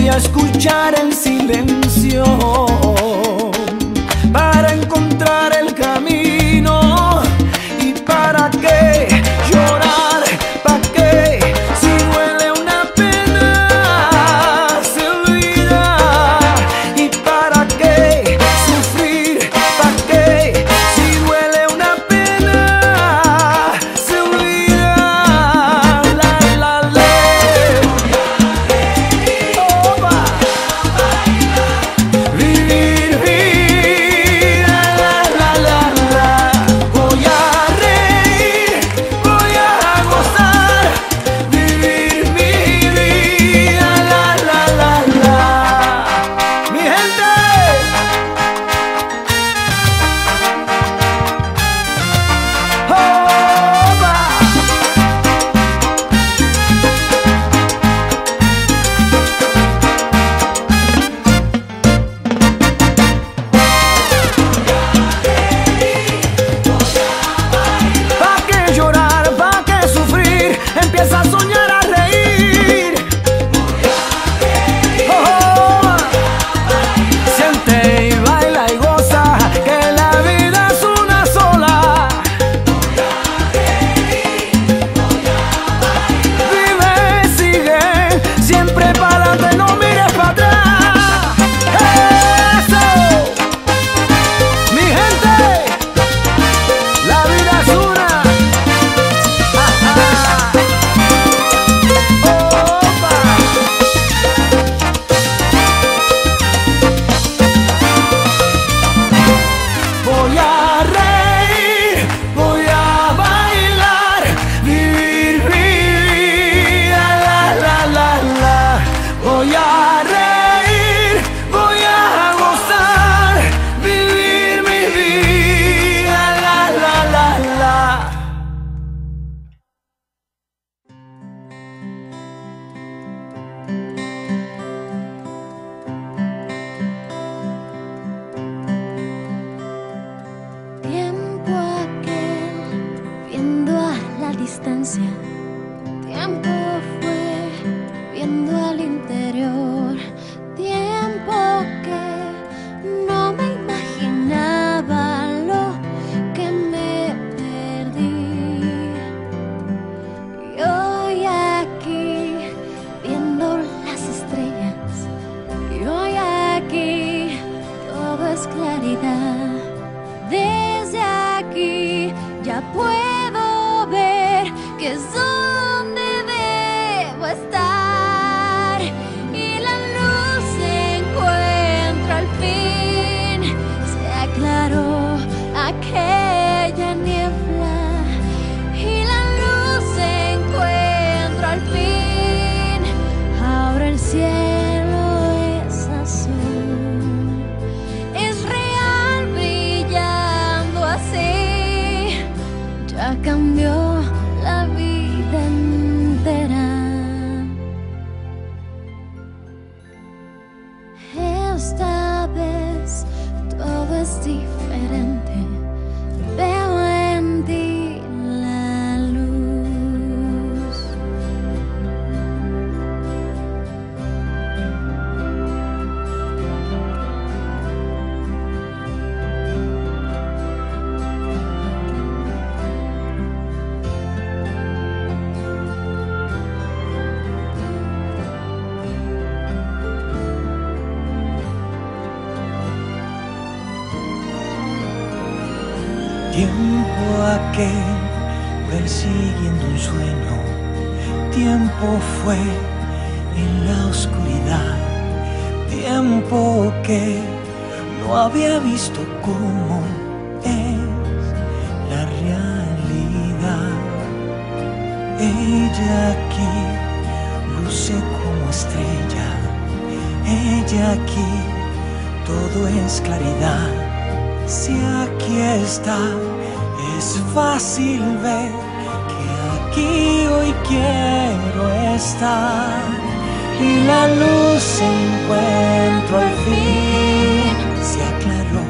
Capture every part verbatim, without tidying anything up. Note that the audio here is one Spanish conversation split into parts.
voy a escuchar el silencio para encontrar el camino. ¿Y para qué llorar? ¿Para qué? Si duele una pena se olvida. ¿Y para qué sufrir? ¿Para qué? Si duele una pena se olvida. La la la. Opa. Vivir, vivir. La la la la. Voy a reír, voy a gozar. Vivir mi vida. La la la la. Mi gente. Opa. ¿Pa' qué llorar? ¿Pa' qué sufrir? Empieza a soñar, a reír. Oh, siente y baila y goza, que la vida es una sola. Vive, sigue, siempre para adelante, no mires para atrás. Eso, mi gente, la vida es una. Opa. Voy a reír, voy a bailar, vivir mi vida, la la la la. Voy a reír, voy a gozar, vivir mi vida, la la la la. Tiempo aquel, viendo a la distancia. Tiempo fue, viendo al interior. Tiempo que no me imaginaba lo que me perdí. Y hoy aquí, viendo las estrellas. Y hoy aquí, todo es claridad. Desde aquí ya puedo ver que es donde debo estar. Y la luz se encuentra al fin. Se aclaró aquella niebla. Y la luz se encuentra al fin. Ahora el cielo es azul. Es real brillando así. Ya cambió la vida entera. Esta vez todo es diferente. Veo en ti la luz. Tiempo aquel, persiguiendo un sueño. Tiempo fue en la oscuridad. Tiempo que no había visto cómo es la realidad. Ella aquí luce como estrella. Ella aquí, todo es claridad. Si aquí está, es fácil ver que aquí hoy quiero estar. Y la luz se encuentró al fin. Se aclaró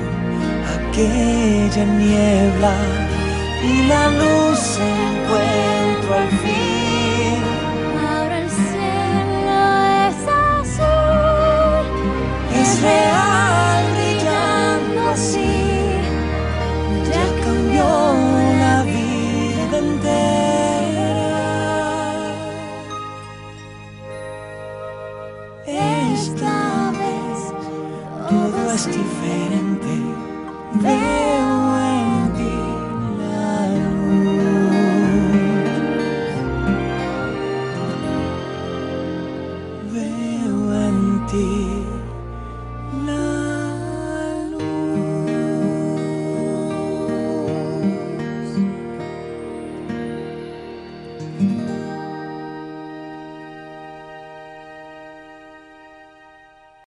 aquella niebla. Y la luz se encuentró al fin.